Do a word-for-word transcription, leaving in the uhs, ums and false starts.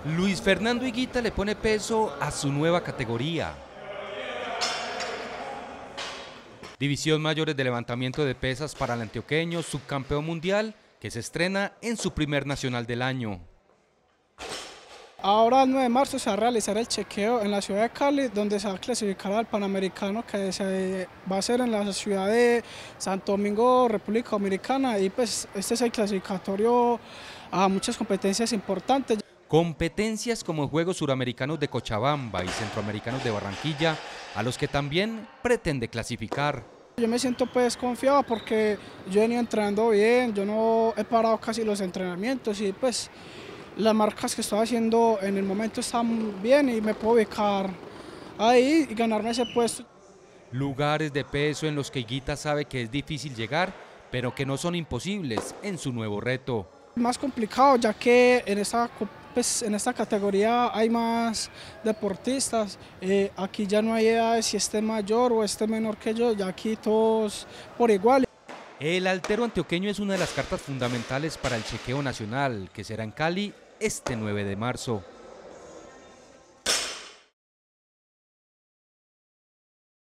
Luis Fernando Higuita le pone peso a su nueva categoría. División Mayores de Levantamiento de Pesas para el antioqueño, subcampeón mundial, que se estrena en su primer nacional del año. Ahora el nueve de marzo se va a realizar el chequeo en la ciudad de Cali, donde se va a clasificar al Panamericano, que se va a hacer en la ciudad de Santo Domingo, República Dominicana, y pues este es el clasificatorio a muchas competencias importantes. Competencias como Juegos Suramericanos de Cochabamba y Centroamericanos de Barranquilla, a los que también pretende clasificar. Yo me siento pues confiado porque yo he venido entrenando bien, yo no he parado casi los entrenamientos y pues las marcas que estoy haciendo en el momento están bien y me puedo ubicar ahí y ganarme ese puesto. Lugares de peso en los que Higuita sabe que es difícil llegar, pero que no son imposibles en su nuevo reto. Más complicado ya que en esta, pues, en esta categoría hay más deportistas, eh, aquí ya no hay edades si esté mayor o esté menor que yo, ya aquí todos por igual. El altero antioqueño es una de las cartas fundamentales para el chequeo nacional, que será en Cali este nueve de marzo.